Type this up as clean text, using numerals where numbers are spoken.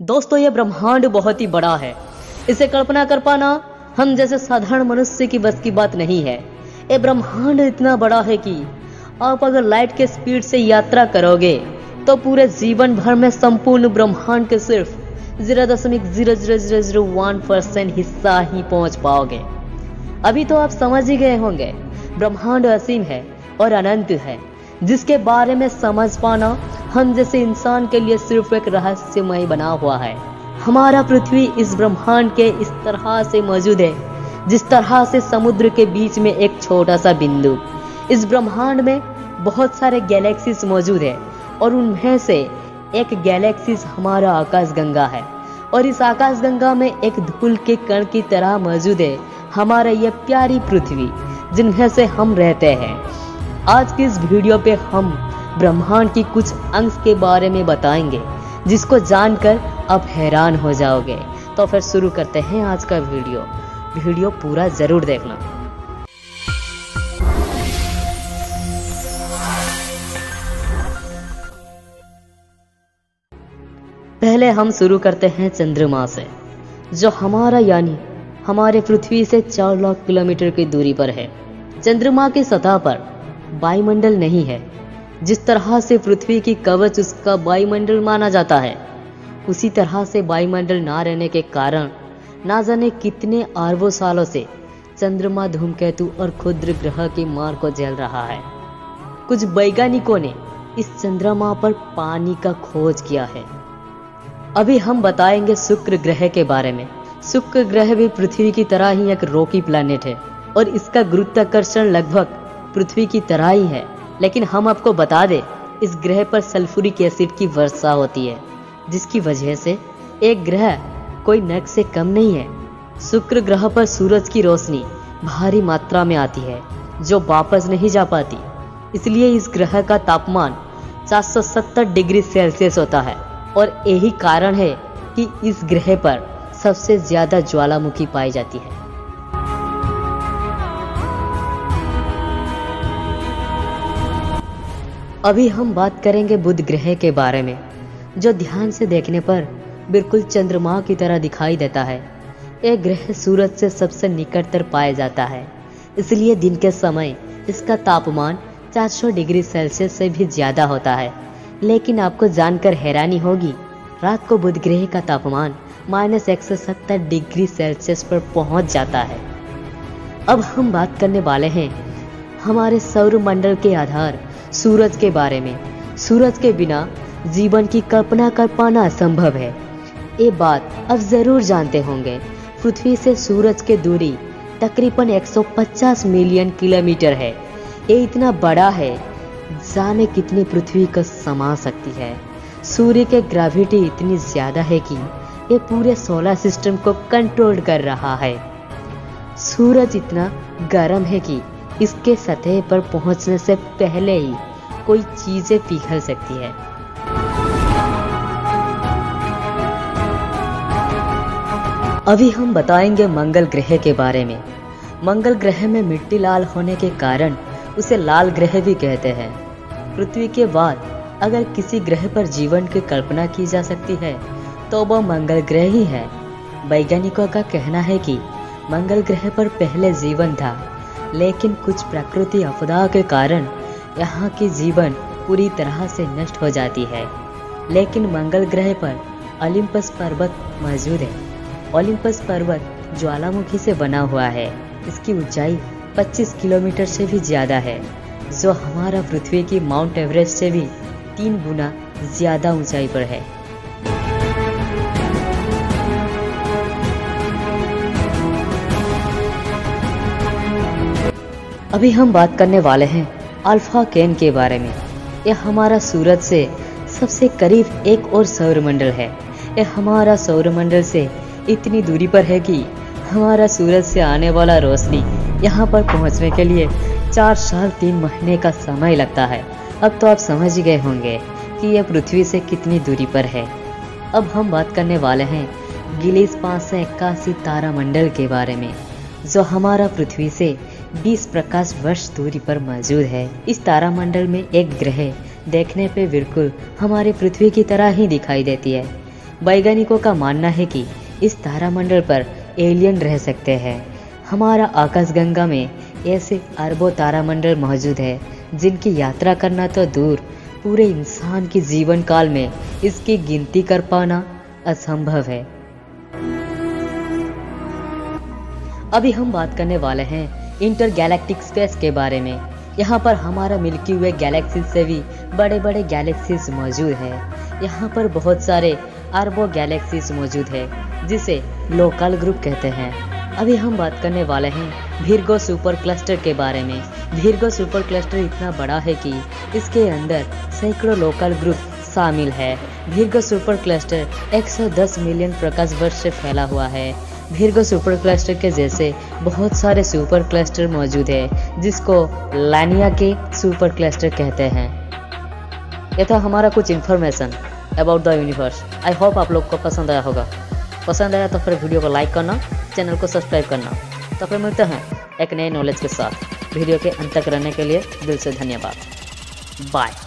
दोस्तों, ये ब्रह्मांड बहुत ही बड़ा है। इसे कल्पना कर पाना हम जैसे साधारण मनुष्य की बस की बात नहीं है। ये ब्रह्मांड इतना बड़ा है कि आप अगर लाइट के स्पीड से यात्रा करोगे तो पूरे जीवन भर में संपूर्ण ब्रह्मांड के सिर्फ 0.00001% हिस्सा ही पहुंच पाओगे। अभी तो आप समझ ही गए होंगे, ब्रह्मांड असीम है और अनंत है, जिसके बारे में समझ पाना हम जैसे इंसान के लिए सिर्फ एक रहस्यमय बना हुआ है। हमारा पृथ्वी इस ब्रह्मांड के इस तरह से मौजूद है जिस तरह से समुद्र के बीच में एक छोटा सा बिंदु। इस ब्रह्मांड में बहुत सारे गैलेक्सीज मौजूद है और उनमें से एक गैलेक्सीज हमारा आकाशगंगा है और इस आकाशगंगा में एक धूल के कण की तरह मौजूद है हमारा यह प्यारी पृथ्वी, जिनमें से हम रहते हैं। आज की इस वीडियो पे हम ब्रह्मांड की कुछ अंश के बारे में बताएंगे, जिसको जानकर आप हैरान हो जाओगे। तो फिर शुरू करते हैं आज का वीडियो पूरा जरूर देखना। पहले हम शुरू करते हैं चंद्रमा से, जो हमारा यानी हमारे पृथ्वी से 4 लाख किलोमीटर की दूरी पर है। चंद्रमा की सतह पर वायुमंडल नहीं है। जिस तरह से पृथ्वी की कवच उसका वायुमंडल माना जाता है, उसी तरह से वायुमंडल ना रहने के कारण ना जाने कितने अरबों सालों से चंद्रमा धूमकेतु और क्षुद्र ग्रह की मार को झेल रहा है। कुछ वैज्ञानिकों ने इस चंद्रमा पर पानी का खोज किया है। अभी हम बताएंगे शुक्र ग्रह के बारे में। शुक्र ग्रह भी पृथ्वी की तरह ही एक रॉकी प्लैनेट है और इसका गुरुत्वाकर्षण लगभग पृथ्वी की तरह ही है। लेकिन हम आपको बता दें, इस ग्रह पर सल्फ्यूरिक एसिड की वर्षा होती है, जिसकी वजह से एक ग्रह कोई नर्क से कम नहीं है। शुक्र ग्रह पर सूरज की रोशनी भारी मात्रा में आती है जो वापस नहीं जा पाती। इसलिए इस ग्रह का तापमान 470 डिग्री सेल्सियस होता है और यही कारण है कि इस ग्रह पर सबसे ज्यादा ज्वालामुखी पाई जाती है। अभी हम बात करेंगे बुध ग्रह के बारे में, जो ध्यान से देखने पर बिल्कुल चंद्रमा की तरह दिखाई देता है। यह ग्रह सूरज से सबसे निकटतर पाया जाता है, इसलिए दिन के समय इसका तापमान 400 डिग्री सेल्सियस से भी ज्यादा होता है। लेकिन आपको जानकर हैरानी होगी, रात को बुध ग्रह का तापमान -170 डिग्री सेल्सियस पर पहुंच जाता है। अब हम बात करने वाले हैं हमारे सौर मंडल के आधार सूरज के बारे में। सूरज के बिना जीवन की कल्पना कर पाना असंभव है। ये बात अब जरूर जानते होंगे। पृथ्वी से सूरज की दूरी तकरीबन 150 मिलियन किलोमीटर है। ये इतना बड़ा है, जाने कितनी पृथ्वी को समा सकती है। सूर्य के ग्रेविटी इतनी ज्यादा है कि ये पूरे सोलर सिस्टम को कंट्रोल कर रहा है। सूरज इतना गर्म है कि इसके सतह पर पहुंचने से पहले ही कोई चीजें पिघल सकती है। अभी हम बताएंगे मंगल ग्रह के बारे में। मंगल ग्रह में मिट्टी लाल होने के कारण उसे लाल ग्रह भी कहते हैं। पृथ्वी के बाद अगर किसी ग्रह पर जीवन की कल्पना की जा सकती है तो वह मंगल ग्रह ही है। वैज्ञानिकों का कहना है कि मंगल ग्रह पर पहले जीवन था, लेकिन कुछ प्राकृतिक आपदा के कारण यहाँ की जीवन पूरी तरह से नष्ट हो जाती है। लेकिन मंगल ग्रह पर ओलिम्पस पर्वत मौजूद है। ओलिम्पस पर्वत ज्वालामुखी से बना हुआ है। इसकी ऊंचाई 25 किलोमीटर से भी ज्यादा है, जो हमारा पृथ्वी की माउंट एवरेस्ट से भी 3 गुना ज्यादा ऊंचाई पर है। अभी हम बात करने वाले हैं अल्फा कैन के बारे में। यह हमारा सूरज से सबसे करीब एक और सौरमंडल है। यह हमारा सौरमंडल से इतनी दूरी पर है कि हमारा सूरज से आने वाला रोशनी यहाँ पर पहुँचने के लिए 4 साल 3 महीने का समय लगता है। अब तो आप समझ ही गए होंगे कि यह पृथ्वी से कितनी दूरी पर है। अब हम बात करने वाले हैं गिलीस 581 तारामंडल के बारे में, जो हमारा पृथ्वी से 20 प्रकाश वर्ष दूरी पर मौजूद है। इस तारामंडल में एक ग्रह देखने पे बिल्कुल हमारे पृथ्वी की तरह ही दिखाई देती है। वैज्ञानिकों का मानना है कि इस तारामंडल पर एलियन रह सकते हैं। हमारा आकाशगंगा में ऐसे अरबों तारामंडल मौजूद है जिनकी यात्रा करना तो दूर, पूरे इंसान के जीवन काल में इसकी गिनती कर पाना असंभव है। अभी हम बात करने वाले हैं इंटरगैलेक्टिक स्पेस के बारे में। यहाँ पर हमारा मिल्की वे गैलेक्सी से भी बड़े बड़े गैलेक्सीज मौजूद है। यहाँ पर बहुत सारे अरबों गैलेक्सीज मौजूद है जिसे लोकल ग्रुप कहते हैं। अभी हम बात करने वाले हैं विर्गो सुपर क्लस्टर के बारे में। विर्गो सुपर क्लस्टर इतना बड़ा है कि इसके अंदर सैकड़ों लोकल ग्रुप शामिल है। विर्गो सुपर क्लस्टर 110 मिलियन प्रकाश वर्ष से फैला हुआ है। विर्गो सुपर क्लस्टर के जैसे बहुत सारे सुपर क्लस्टर मौजूद है जिसको लानिया के सुपर क्लस्टर कहते हैं। यह था हमारा कुछ information about the universe. I hope आप लोग को पसंद आया होगा। पसंद आया तो फिर वीडियो को लाइक करना, चैनल को सब्सक्राइब करना। तो फिर मिलते हैं एक नए नॉलेज के साथ। वीडियो के अंत तक रहने के लिए दिल से धन्यवाद। बाय।